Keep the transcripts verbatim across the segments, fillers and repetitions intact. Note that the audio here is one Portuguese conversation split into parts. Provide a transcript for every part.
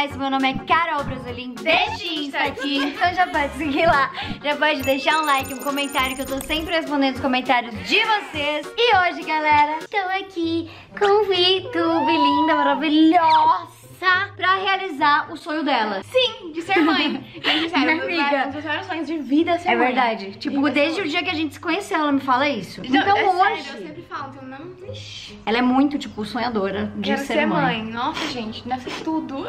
conhece, meu nome é Carol Brasolim, deste Insta aqui. Então já pode seguir lá, já pode deixar um like, um comentário, que eu tô sempre respondendo os comentários de vocês. E hoje, galera, estou aqui com o VTube linda, maravilhosa, pra realizar o sonho dela. Sim, de ser mãe. Gente, sério, Minha amiga. um dos maiores sonhos de vida é ser É mãe. verdade. Tipo, Vida desde sua. o dia que a gente se conheceu, ela me fala isso. Não, Então é hoje, sério, eu sempre falo, então não... Ixi, ela é muito, tipo, sonhadora de quero ser, ser mãe. mãe. Nossa, gente, deve ser tudo.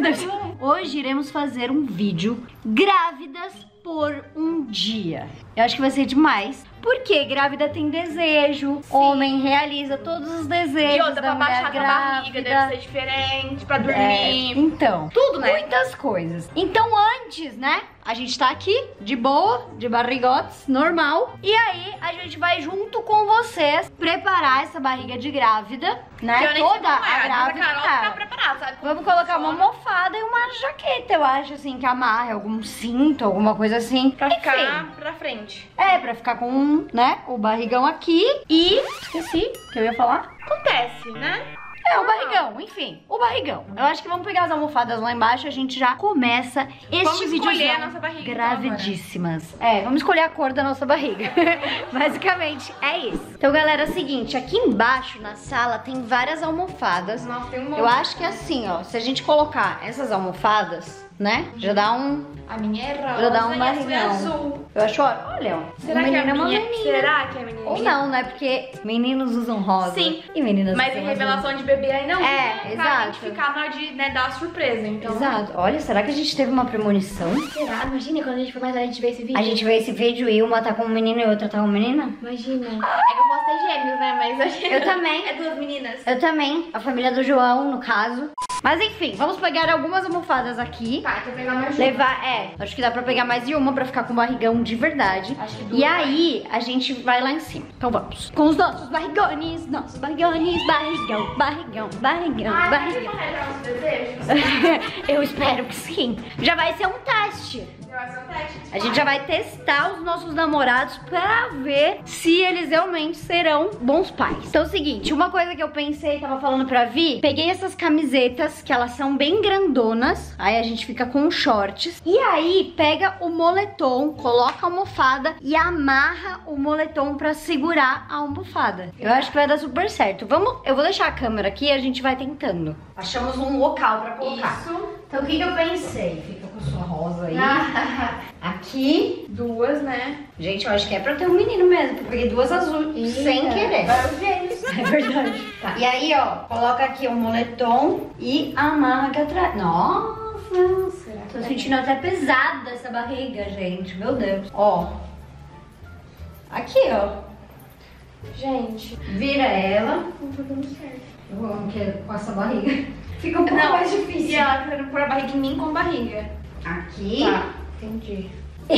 Hoje iremos fazer um vídeo grávidas por um dia. Eu acho que vai ser demais. Porque grávida tem desejo, Sim. Homem realiza todos os desejos E outra, da pra mulher baixar a grávida. barriga deve ser diferente, pra É, dormir. então, Tudo, né? muitas coisas. Então antes, né, a gente tá aqui, de boa, de barrigotes, normal. E aí, a gente vai junto com vocês preparar essa barriga de grávida, né? Que eu nem sei Toda como é, a mas grávida. Carol tá preparada, sabe? Vamos colocar uma almofada e uma jaqueta, eu acho, assim, que amarre algum cinto, alguma coisa assim. Pra Enfim. ficar pra frente. É, pra ficar com, né, o barrigão aqui e... Esqueci o que eu ia falar. Acontece, né? É, o barrigão, enfim, o barrigão. Eu acho que vamos pegar as almofadas lá embaixo e a gente já começa este Vamos vídeo. escolher a nossa barriga, então, gravidíssimas. É, vamos escolher a cor da nossa barriga. Basicamente, é isso. Então, galera, é o seguinte, aqui embaixo na sala tem várias almofadas. Nossa, tem um monte. Eu acho que é assim, ó, se a gente colocar essas almofadas, né, já dá um... A minha é rosa Já dá um e a sua é barrigão. azul. Eu acho, ó, olha, ó. Será um que é a menino é uma minha? menina. Será que é a menina? Ou não, né? Porque meninos usam rosa. Sim. E meninas Mas usam em azul. revelação de bebê aí não. É, pra exato. identificar na hora de, né, dar a surpresa, então. Exato. Olha, será que a gente teve uma premonição? Será? Imagina quando a gente for mais tarde a gente ver esse vídeo. A gente vê esse vídeo e uma tá com um menino e outra tá com uma menina? Imagina. É que eu posso ter gêmeos, né? Mas a gente... Eu também. É duas meninas. Eu também. A família do João, no caso. Mas enfim, vamos pegar algumas almofadas aqui. Tá, deixa eu pegar mais uma. Levar, é, acho que dá pra pegar mais de uma pra ficar com barrigão de verdade. Acho que duas. E aí, a gente vai lá em cima. Então vamos. Com os nossos barrigones, nossos barrigones, barrigão, barrigão, barrigão, Ah, barrigão. vai realizar os desejos? Eu espero que sim. Já vai ser um teste. Já vai ser um teste. A gente já vai testar os nossos namorados pra ver se eles realmente serão bons pais. Então é o seguinte, uma coisa que eu pensei, tava falando pra Vi, peguei essas camisetas, que elas são bem grandonas, aí a gente fica com shorts, e aí pega o moletom, coloca a almofada e amarra o moletom pra segurar a almofada. Eu acho que vai dar super certo. Vamos, eu vou deixar a câmera aqui e a gente vai tentando. Achamos um local pra colocar. Isso. Então o que, que eu pensei? Fica com sua rosa aí. Aqui. Duas, né? Gente, eu acho que é pra ter um menino mesmo. Porque eu peguei duas azuis sem querer. Vai os gêmeos. É verdade. Tá. E aí, ó, coloca aqui o moletom e amarra aqui atrás. Nossa, Será que tô vai? sentindo até pesada essa barriga, gente. Meu Deus. Ó. Aqui, ó. Gente, Vira ela. não tá dando certo. Eu amo que com essa barriga fica um pouco Não, mais E difícil. ela querendo pôr a barriga em mim com barriga. Aqui. Tá, entendi.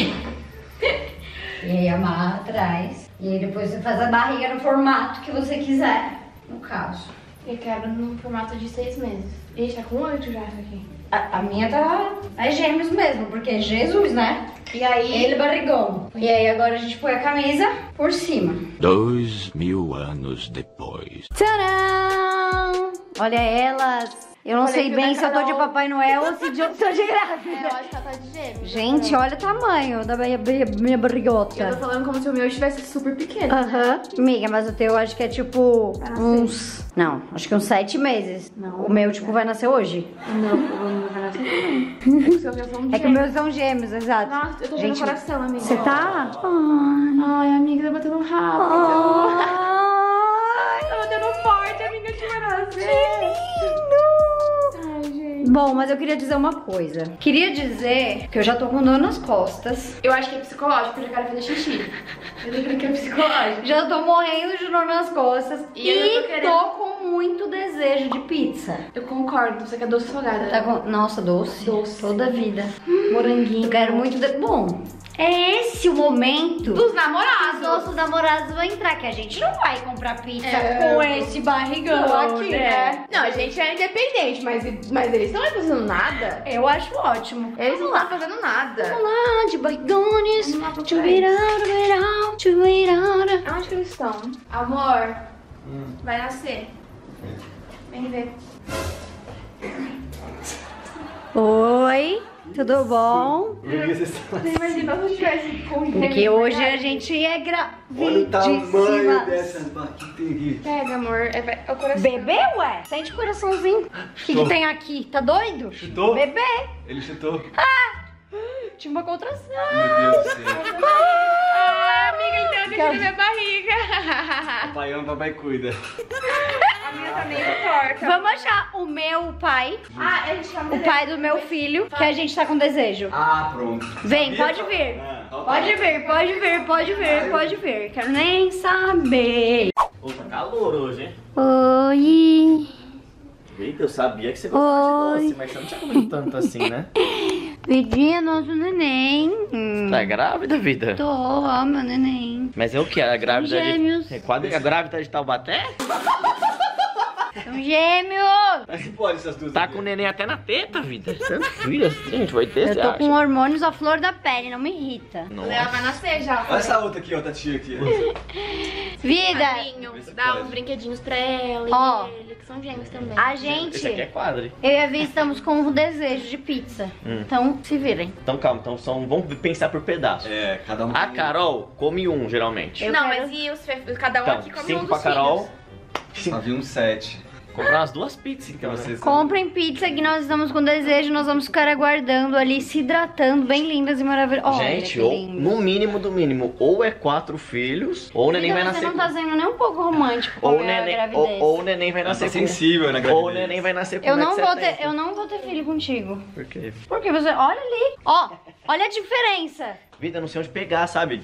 E aí amarra atrás. E aí depois você faz a barriga no formato que você quiser, no caso. Eu quero num formato de seis meses. Gente, tá com oito já isso aqui. A, a minha tá... é gêmeos mesmo, porque é Jesus, né? E aí... Ele barrigão. E aí agora a gente põe a camisa por cima. Dois mil anos depois. Tcharam! Olha elas. Eu não Falei sei que bem o se da eu tô de Carol- Papai Noel ou se de- eu tô de É, grávida. eu acho que ela tá de gêmeos. Gente, olha o tamanho da minha, minha, minha Eu tô barrigota. falando como se o meu estivesse super pequeno. Aham. Amiga, mas o teu acho que é tipo Ah, uns... Não, acho que uns sete meses. Não. O meu, tipo, vai nascer hoje. Não, não vai nascer também. É que os seus já são É que os meus são gêmeos, exato. Nossa, eu tô vendo Gente, o coração, amiga. Você tá? Ai. Ai, amiga, tá batendo rápido. Ai. Tá batendo forte, amiga, que vai nascer. Que lindo! Ai, gente. Bom, mas eu queria dizer uma coisa. Queria dizer que eu já tô com dor nas costas. Eu acho que é psicológico, eu já quero fazer xixi. Eu tô que é psicológico. Já tô morrendo de dor nas costas. E E, eu tô querendo- tô com muito desejo de pizza. Eu concordo, você quer doce salgada. Tá com... Nossa, doce. Doce. Toda a vida. Moranguinho. Quero muito... De... Bom, é esse o momento... Dos Os namorados. nossos namorados vão entrar, que a gente não vai comprar pizza É, com esse barrigão Não, aqui, né? né? Não, a gente é independente, mas, mas eles não estão fazendo nada. Eu acho ótimo. Eles Vamos não lá. estão fazendo nada. Vamos lá, de barrigones. Vamos lá pro To trás. virar, virar, to virar. Onde que eles estão? Amor, vai nascer. Vem ver. Oi, tudo bom? Imagina se eu tivesse com Porque hoje a gente é Olha o tamanho gravidíssima. dessa barquinha que tem aqui. Pega, amor. É, vai- é o coração. Bebê, ué? Sente o coraçãozinho. O que, que tem aqui? Tá doido? Chutou? Bebê. Ele chutou. Tinha uma contração. Meu Deus do céu. Ah, amiga, então eu deixei minha barriga. Pai ama, papai cuida. A minha tá meio torta. Vamos achar o meu pai, Ah, a gente tá o pai do meu filho, que a gente tá com desejo. Ah, pronto. Vem, Sabia? pode vir. Ah, então tá. Pode vir, pode vir, pode vir, pode vir. Quero nem saber. Ô, tá calor hoje, hein? Oi. Eita, eu sabia que você gostava Oi. de doce, mas você não tinha comido tanto assim, né? Vidinha, nosso neném. Hum, Tá grávida, vida? Tô, ó, meu neném. Mas é o que? A grávida Gêmeos. de... É quadri... A grávida de Taubaté? São gêmeos. Mas não pode essas duas Tá aqui. com o neném até na teta, vida. Tanto filho assim, gente, vai ter, Eu você tô acha? com hormônios à flor da pele, não me irrita. Ela Nossa. vai nascer já. Olha essa outra aqui, ó, tá tia aqui. Vida, Padrinho, Vê se dá pode. uns brinquedinhos pra ela e Ó. ele, que são gêmeos também. a Esse aqui é gente, quadri. eu e a Vi estamos com um desejo de pizza. Hum. Então, se virem. Então calma, então são... vamos pensar por pedaço. É, cada um. A Carol come um, geralmente. Eu não, quero- mas e os fe... cada um Então, aqui come um cinco dos pra Carol. filhos. Só vi um sete. Comprar umas duas pizzas, então. Pra Né? vocês. Comprem pizza que nós estamos com desejo. Nós vamos ficar aguardando ali, se hidratando, bem lindas e maravilhosas. Olha, Gente, que ou lindo. no mínimo do mínimo, ou é quatro filhos, ou o neném vai Você nascer não com... tá sendo nem um pouco romântico com Ou a o minha neném, gravidez. ou, ou o neném vai Ela nascer tá com... sensível na gravidez. Ou o neném vai nascer com Eu não um vou metro e ter, setenta. eu não vou ter filho contigo. Por quê? Porque você, olha ali, ó, olha a diferença. Vida, eu não sei onde pegar, sabe?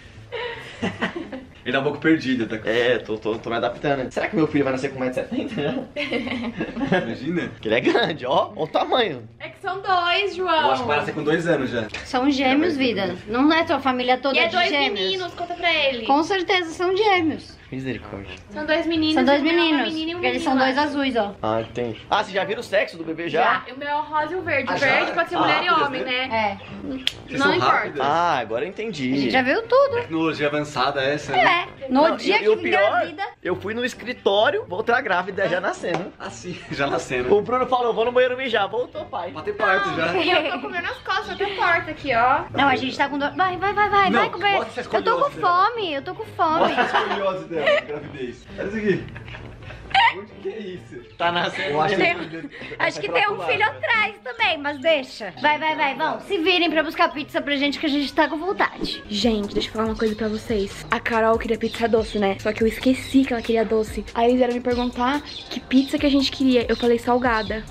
Ele tá um pouco perdido, tá? É, tô, tô, tô me adaptando. Será que meu filho vai nascer com um metro e setenta? Imagina. Porque ele é grande, ó. Olha o tamanho. É que são dois, João. Eu acho que vai nascer com dois anos já. São gêmeos, vida. Não é tua família toda E é de dois gêmeos? meninos, conta pra ele. Com certeza são gêmeos. Misericórdia. São dois meninos. São dois o meu é uma meninos. menina e um Porque eles são menino, dois eu acho. azuis, ó. Ah, entendi. Ah, você já viram o sexo do bebê já? Já. O meu é o rosa e o verde. Ah, O já? verde pode ser Ah, mulher e rápidas, homem, né? né? É. Vocês Não são importa. rápidas. Ah, agora eu A entendi. gente já viu tudo. Tecnologia avançada essa. É. né? No Não, dia e, que e o pior, engravida. eu fui no escritório, outra grávida já nascendo. Assim, já nascendo. O Bruno falou, vou no banheiro mijar. Voltou, pai. Bater parto já. E eu tô comendo as costas até porta aqui, ó. Não, a gente tá com dor. Vai, vai, vai, vai, Não, vai comer. bota essa Eu tô com escoliose dela. fome, eu tô com fome. Mostra a escoliose dela, gravidez. Olha isso aqui. Onde que é isso? Tá nascendo. Eu acho Tem- que... Acho que tem um filho atrás também, mas deixa. Vai, vai, vai, vão. Se virem pra buscar pizza pra gente que a gente tá com vontade. Gente, deixa eu falar uma coisa pra vocês. A Carol queria pizza doce, né? Só que eu esqueci que ela queria doce. Aí eles vieram me perguntar que pizza que a gente queria. Eu falei salgada.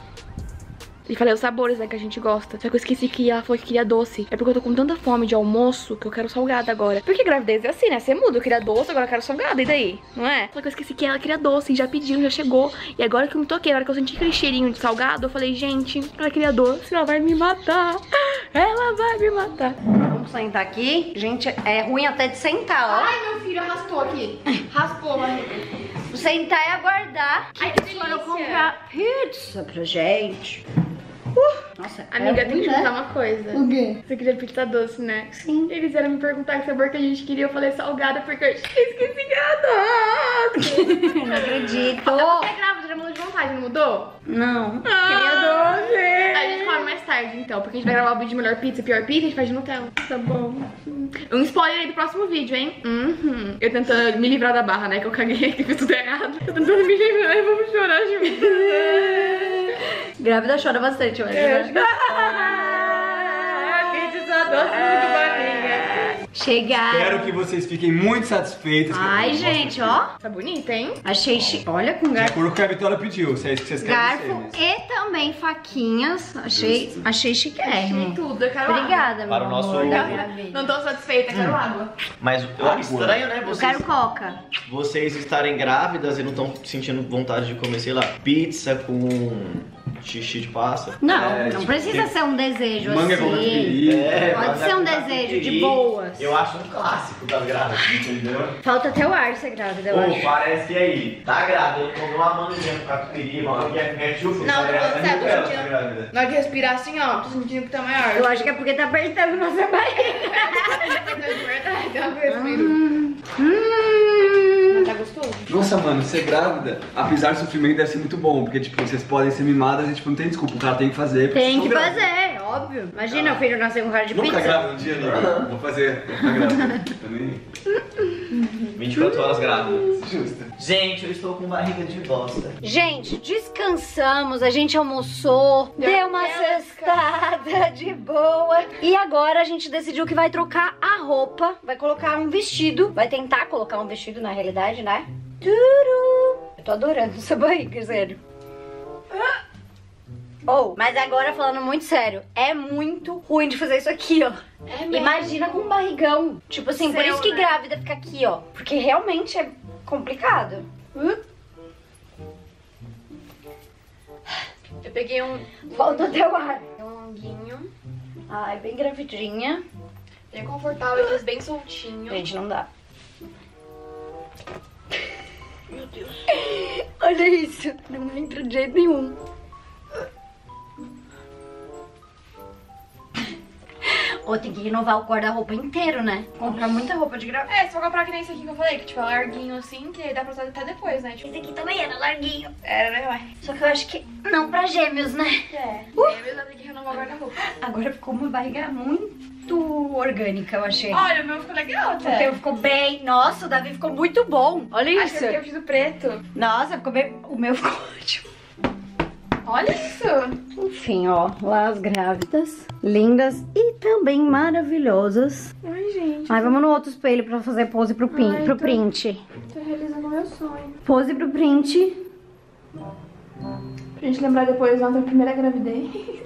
E falei os sabores, né, que a gente gosta. Só que eu esqueci que ela falou que queria doce. É porque eu tô com tanta fome de almoço que eu quero salgada agora. Porque gravidez é assim, né? Você muda, eu queria doce, agora eu quero salgada. E daí? Não é? Só que eu esqueci que ela queria doce e já pediu, já chegou. E agora que eu me toquei, na hora que eu senti aquele cheirinho de salgado, eu falei, gente, ela queria doce, ela vai me matar. Ela vai me matar. Vamos sentar aqui. Gente, é ruim até de sentar, ó. Ai, meu filho arrastou aqui. Raspou, barriga. Sentar e aguardar que Ai, que eles foram delícia. comprar pizza pra gente. Uh, nossa, Amiga, é tem que ruim, te contar né? uma coisa. O quê? Você queria pizza doce, né? Sim. Eles vieram me perguntar que sabor que a gente queria. Eu falei salgada porque eu esqueci que era doce. Não acredito. Você é grávida, já mudou de vontade, não mudou? Não. Queria doce. A gente come mais tarde, então, porque a gente vai gravar o vídeo de melhor pizza e pior pizza, a gente faz de Nutella. Tá bom. Um spoiler aí do próximo vídeo, hein? Uhum. Eu tentando me livrar da barra, né? Que eu caguei, que fiz tudo errado. Eu tentando me livrar e vamos chorar juntos. Grávida chora bastante, eu acho. né? Pizza doce muito barriga. Chegaram. Espero que vocês fiquem muito satisfeitas. Ai, gente, ó. Tá bonita, hein? Achei chi... Olha com De garfo. acordo com o que a Vitória pediu, se é isso que vocês querem Garfo ser, e também faquinhas. Achei, Justo. achei Achei chiquérrimo. tudo, eu quero Obrigada, Para meu o nosso- amor da água. minha vida. Não tô satisfeita, quero água. Mas eu acho estranho, né? Eu Vocês, quero coca. vocês estarem grávidas e não estão sentindo vontade de comer, sei lá, pizza com xixi de pássaro. Não, É, não tipo, precisa tem- ser um desejo Manga com assim. catupiry. É, Pode mas ser é um com desejo de catupiry. boas. Eu acho um clássico das grávidas, entendeu? Falta até o ar ser grávida, eu Pô, acho. parece que aí, tá grávida, eu comi uma manguinha com catupiry, uma manguinha com ketchup, Não, tá grávida, você tá nem ela tá sentindo- grávida. Na hora de respirar assim, ó, tô sentindo que tá maior. Eu acho que é porque tá apertando nossa barriga. É verdade, eu respiro. Hum. Mas tá gostoso? Nossa, mano, ser grávida, apesar do sofrimento, deve ser muito bom. Porque, tipo, vocês podem ser mimadas e, tipo, não tem desculpa. O cara tem que fazer. porque Tem vocês que são grávidas. fazer, óbvio. Imagina o filho nascer com cara de Nunca pizza. grávida um dia, amiga. Vou fazer. Vou ficar grávida. Eu nem... vinte e quatro horas grávida. Justa. Gente, eu estou com barriga de bosta. Gente, descansamos, a gente almoçou, deu, deu uma cestada de boa. E agora a gente decidiu que vai trocar a roupa, vai colocar um vestido, vai tentar colocar um vestido na realidade, né? Turu! Eu tô adorando essa barriga, sério. Oh, mas agora falando muito sério, é muito ruim de fazer isso aqui, ó. É mesmo. Imagina com um barrigão. Tipo assim, Seu, por isso que né? grávida fica aqui, ó. Porque realmente é complicado. Hum? Eu peguei um, Falta até o ar. um longuinho, Ai, bem gravidinha. bem confortável, aqueles bem soltinho. Gente, não dá. Meu Deus. Olha isso. Não entra de jeito nenhum. Ou tem que renovar o guarda-roupa inteiro, né? Comprar muita roupa de grávida. É, se for comprar que nem esse aqui que eu falei, que tipo é larguinho assim, que dá pra usar até depois, né? Tipo, Esse aqui também era larguinho. era, né, uai? Só que eu acho que não pra gêmeos, né? É. Uh! É, mesmo tem que renovar o guarda-roupa. Agora ficou uma barriga muito orgânica, eu achei. Olha, o meu ficou legal O até. teu ficou bem. Nossa, o Davi ficou muito bom. Olha Acho isso. que eu fiz o preto. Nossa, ficou bem. O meu ficou ótimo. Olha isso. Enfim, ó, lá as grávidas, lindas e também maravilhosas. Ai, gente, Ai, vamos no outro espelho pra fazer pose pro, pin, Ai, pro tô- print. tô realizando o meu sonho. Pose pro print. Pra gente lembrar depois da nossa primeira gravidez.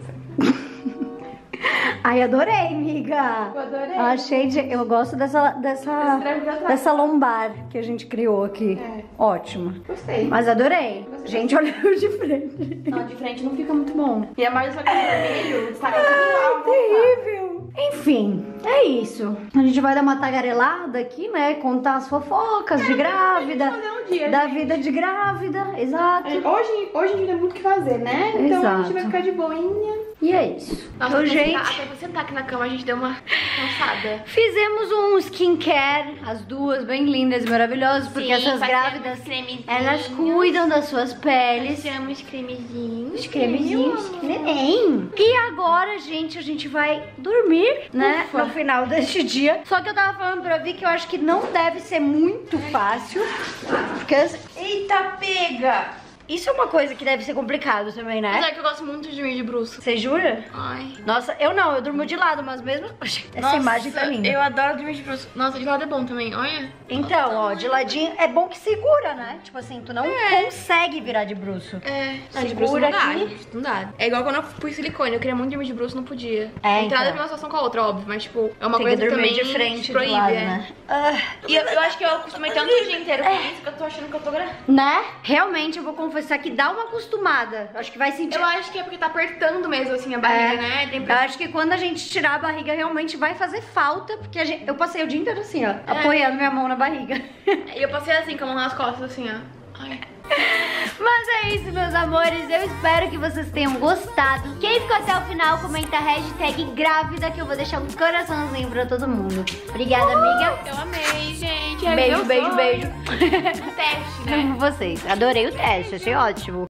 Ai, adorei, amiga. Eu adorei. Achei de... Eu gosto dessa, Esse dessa, grávida atrás. dessa lombar que a gente criou aqui. É. Ótima. Gostei. Mas adorei. Gostei. Gente, olha eu de frente. Não, de frente não fica muito bom. E a mais só que vermelho, destaca tudo Ai, lá. terrível. Enfim, é isso. A gente vai dar uma tagarelada aqui, né? Contar as fofocas de grávida. fazer um dia, Da gente. vida de grávida, exato. Hoje, hoje a gente tem muito o que fazer, né? Então a Exato. gente vai ficar de boinha. E é isso. Nossa, Então, gente, até pra sentar aqui na cama a gente deu uma cansada. fizemos um skincare, as duas bem lindas e maravilosas, porque essas grávidas, elas cuidam das suas peles. Passamos cremezinhos. Os cremezinhos, neném. E agora, gente, a gente vai dormir, né? Ufa. No final deste dia. Só que eu tava falando pra Vi que eu acho que não deve ser muito fácil. Porque, eita, pega! Isso é uma coisa que deve ser complicado também, Mas né? é que eu gosto muito de dormir de bruxo. Você jura? Ai. Nossa, eu não, eu durmo de lado, mas mesmo... Essa Nossa, imagem tá linda. Eu adoro dormir de bruxo. Nossa, de lado é bom também, olha. Então, ó, de ladinho é bom que segura, né? Tipo assim, tu não consegue virar de bruço. É, não, de Segura bruxo não dá, aqui. gente, não dá. É igual quando eu pus silicone, eu queria muito dormir de bruxo, não podia. É, Não tem nada a então. ver uma situação com a outra, óbvio, mas tipo, é uma Tem que coisa dormir também de frente, de proíbe, lado, é. né? Ah, E eu, eu acho que eu acostumei tanto o dia inteiro com isso que eu tô achando que eu tô grávida. né? Realmente, eu vou confessar que dá uma acostumada. Eu acho que vai sentir... Eu acho que é porque tá apertando mesmo assim a barriga, É, né? Tem eu acho que quando a gente tirar a barriga realmente vai fazer falta, porque a gente, eu passei o dia inteiro assim, ó, apoiando minha mão na barriga. E eu passei assim, com a mão nas costas, assim, ó. Ai. Mas é isso, meus amores, eu espero que vocês tenham gostado. Quem ficou até o final, comenta a hashtag grávida, que eu vou deixar um coraçãozinho pra todo mundo. Obrigada, amiga. Eu amei, gente. Beijo, meu beijo, sonho. beijo. Um teste, né? Amo vocês. Adorei o teste, achei ótimo.